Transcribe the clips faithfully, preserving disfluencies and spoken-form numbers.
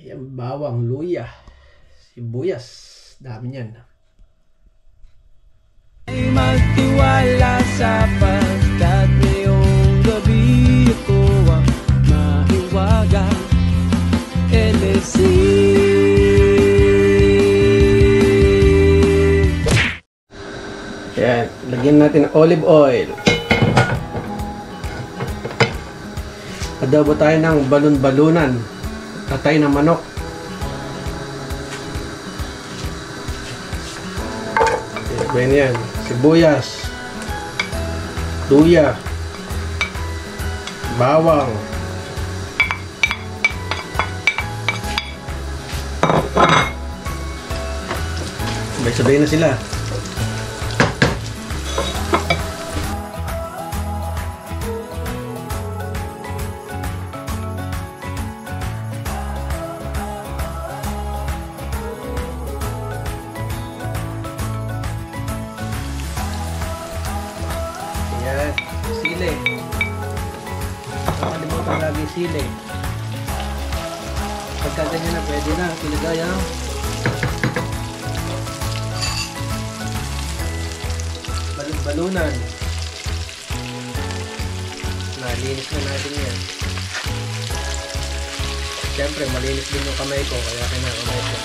Yung bawang, luya, sibuyas, dami niyan. Ay magtiwala sapagkat ngayong gabi ako ang mahiwaga. L S C. Yan, lagyan natin ng olive oil. Adobo tayo ng balon-balunan. Tatay ng manok. Yan yan. Sibuyas. Luya. Bawang. Sabay-sabay na sila. Yan, sili. Nakalimutan lagi sili. Pagka ganyan na pwede na, ilagay ang balon-balunan. Nalinis na natin yan. Siyempre, malinis din yung kamay ko, kaya kinakamay ko.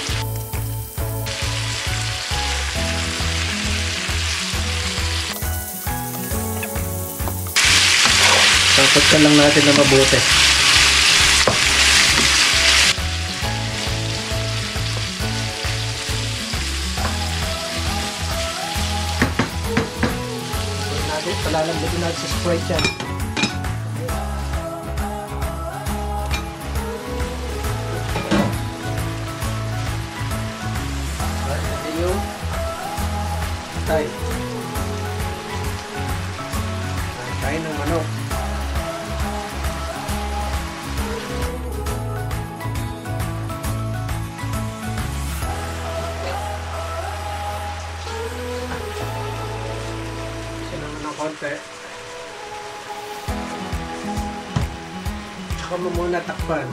Sangkot ka lang natin na mabuti. Palalambutin natin sa Sprite yan. Ito yung tay. Tay ng manok. Konti. Tsaka mo muna takpan.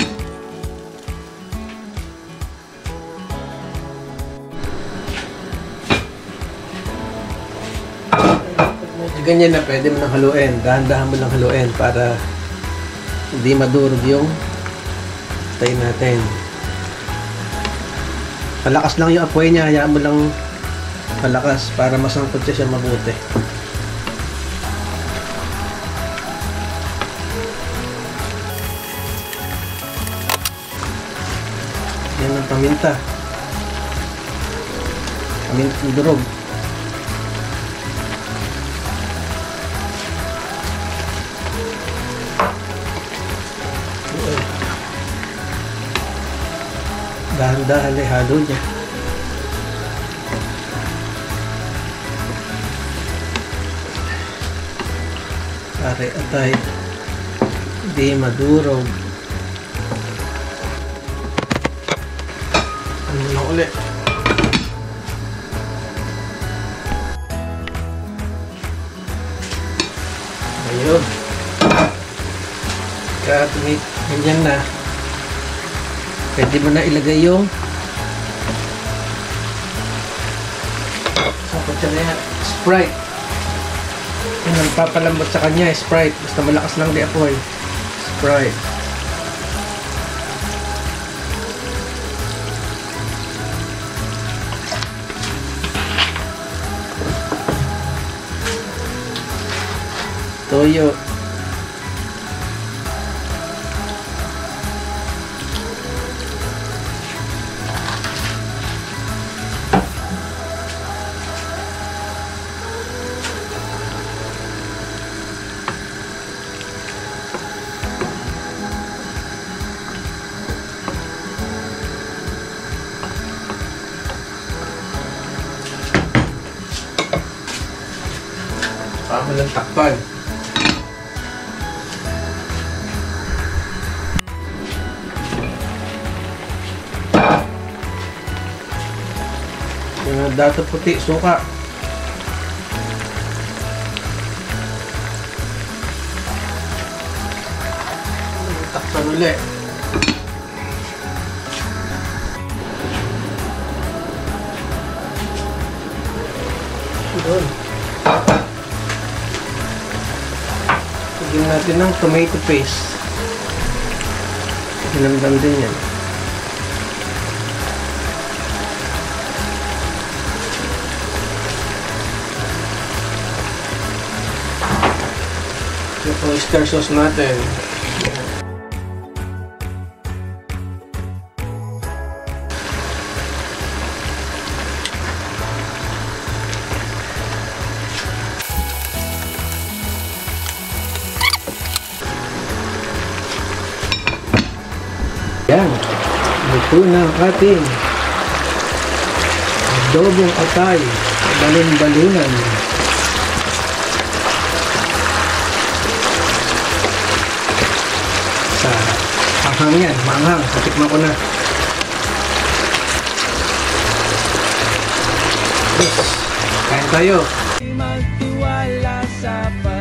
Ganyan na, pwede mo nang haluin. Dahan-dahan mo lang haluin para hindi madurog yung tay natin. Palakas lang yung apoy niya. Hayaan mo lang palakas para masangkot siya siya mabuti. Yan ang paminta. Pamintang durog. Dahan-dahan ay halo niya. Para atay hindi madurog. Ano lang ulit. Ayun. Kaya tumit, ganyan na. Pwede mo na ilagay yung sa kutsa na yan, Sprite. Yung nagpapalambot sa kanya, Sprite. Basta malakas lang di apoy. Sprite. Toyo. Pamalang takpan. Yung dato puti, suka. Takpan ulit. Yun. Lagyan natin ng tomato paste. Hinamdam din yan. Yung oyster sauce natin. Yan. Luto na ang ating adobong atay. Balon-balunan. Sa anghang yan. Maanghang. Patikman ko na. Yes. Kain tayo. Magtiwala sa